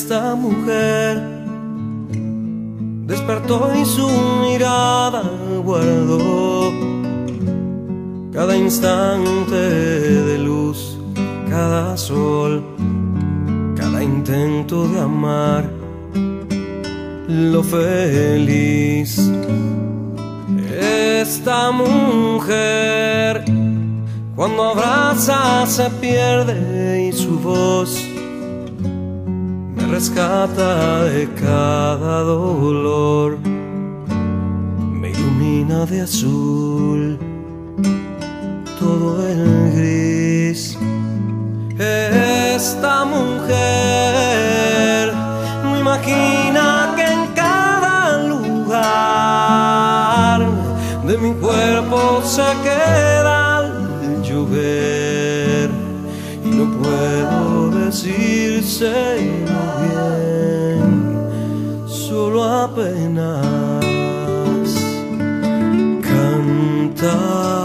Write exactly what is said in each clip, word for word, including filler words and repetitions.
esta mujer despertó y su mirada guardó cada instante de luz, cada sol, cada intento de amar, lo feliz. Esta mujer, cuando abraza se pierde y su voz me rescata de cada dolor, me ilumina de azul todo el gris. Esta mujer no imagina que en cada lugar de mi cuerpo se queda al llover y no puedo decírselo bien, solo apenas cantar.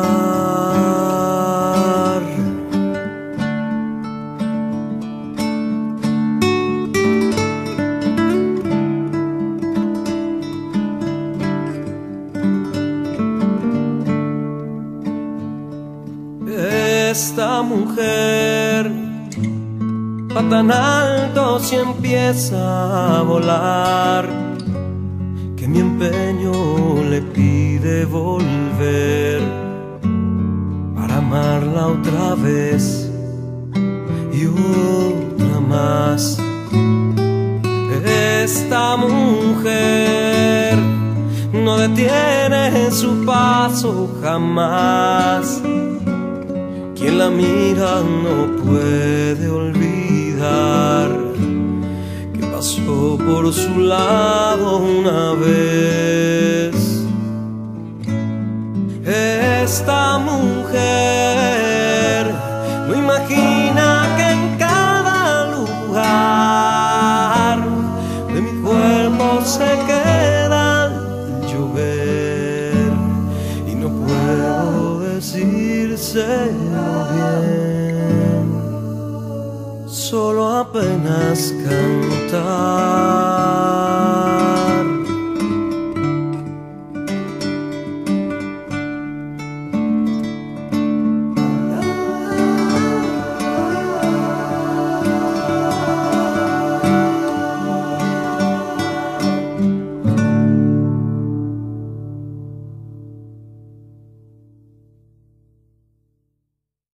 Esta mujer va tan alto si empieza a volar, que mi empeño le pide volver para amarla otra vez y otra más. Esta mujer no detiene su paso jamás, quien la mira no puede olvidar que pasó por su lado una vez. Esta mujer no imagina que en cada lugar de mi cuerpo se queda al llover y no puedo decírselo bien, solo apenas cantar.